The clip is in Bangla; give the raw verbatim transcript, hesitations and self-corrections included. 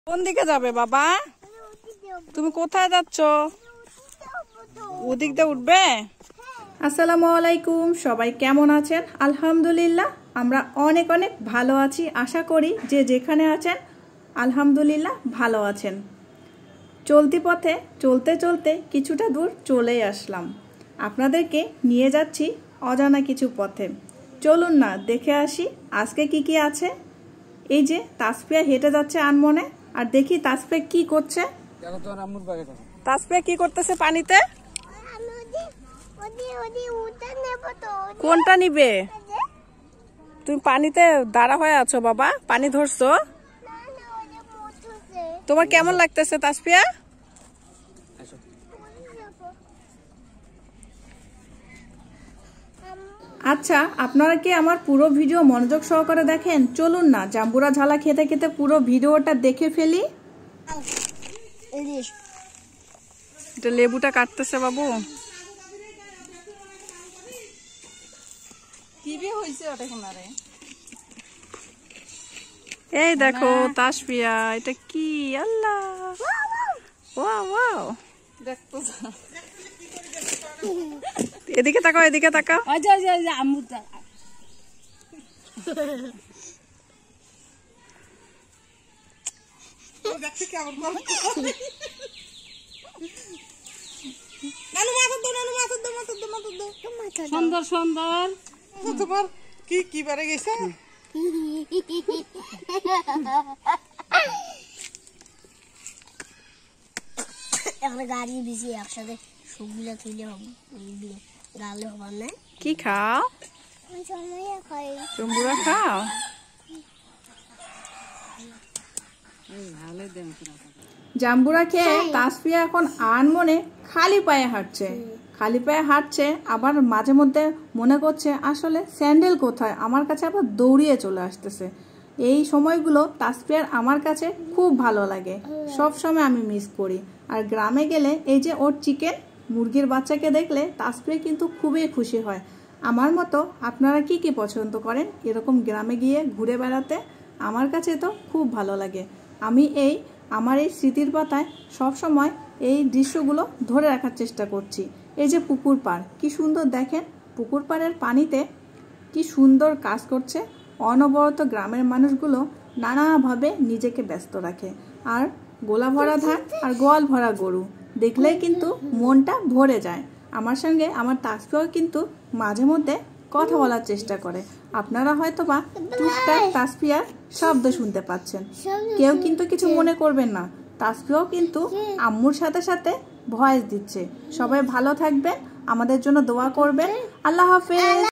কোন দিকে যাবে বাবা? তুমি কোথায় যাচ্ছ? ওদিক দিয়ে উঠবে? আসসালামু আলাইকুম, সবাই কেমন আছেন? আলহামদুলিল্লাহ আমরা অনেক অনেক ভালো আছি। আশা করি যে যেখানে আছেন আলহামদুলিল্লাহ ভালো আছেন। চলতি পথে চলতে চলতে কিছুটা দূর চলে আসলাম। আপনাদেরকে নিয়ে যাচ্ছি অজানা কিছু পথে। চলুন না দেখে আসি আজকে কি কি আছে। এই যে তাসফিয়া হেঁটে যাচ্ছে আনমনে, আর দেখি তাসফিয়া কি করছে। তাসফিয়া কি করতেছে পানিতে? কোনটা নিবে? তুমি পানিতে দাঁড়া হয়ে আছো বাবা, পানি ধরছো? তোমার কেমন লাগতেছে তাসফিয়া? আচ্ছা, আপনারা কি আমার পুরো ভিডিও মনোযোগ সহকারে দেখেন? চলুন না জাম্বুরা ঝালা খেতে খেতে পুরো ভিডিওটা দেখে ফেলি। এটা লেবুটা কাটতেছে বাবু। এই দেখো তাসফিয়া, এটা কি? আল্লাহ, ওয়াও ওয়াও, দেখতো। এদিকে তাকাও, এদিকে তাকাও। সুন্দর সুন্দর। তোমার কি কি বারে গেছে? গাড়ি বেশি একসাথে সবগুলো তুলে গালে হবার না। কি খাও? চুম্বুরা খাও? জাম্বুরা খেয়ে তাসফিয়া এখন আনমনে খালি পায়ে হাঁটছে। খালি পায়ে হাঁটছে, আবার মাঝে মধ্যে মনে করছে আসলে স্যান্ডেল কোথায়, আমার কাছে আবার দৌড়িয়ে চলে আসতেছে। এই সময়গুলো তাসফিয়ার আমার কাছে খুব ভালো লাগে, সব সময় আমি মিস করি। আর গ্রামে গেলে এই যে ওর চিকেন মুরগির বাচ্চাকে দেখলে তাসফিয়া কিন্তু খুবই খুশি হয়। আমার মতো আপনারা কি কি পছন্দ করেন এরকম গ্রামে গিয়ে ঘুরে বেড়াতে? আমার কাছে তো খুব ভালো লাগে। আমি এই আমার এই স্মৃতির পাতায় সব সময় এই দৃশ্যগুলো ধরে রাখার চেষ্টা করছি। এই যে পুকুর পাড়, কি সুন্দর দেখেন। পুকুর পাড়ের পানিতে কি সুন্দর কাজ করছে। অনবরত গ্রামের মানুষগুলো নানাভাবে নিজেকে ব্যস্ত রাখে। আর গোলা ভরা ধান আর গোয়াল ভরা গরু দেখলেই কিন্তু মনটা ভরে যায়। আমার সঙ্গে আমার তাসফিয়াও কিন্তু মাঝে মধ্যে কথা বলার চেষ্টা করে। আপনারা হয়তো বা টুকটাক তাসফিয়ার শব্দ শুনতে পাচ্ছেন, কেউ কিন্তু কিছু মনে করবেন না। তাসফিয়াও কিন্তু আম্মুর সাথে সাথে ভয়েস দিচ্ছে। সবাই ভালো থাকবেন, আমাদের জন্য দোয়া করবেন। আল্লাহ হাফেজ।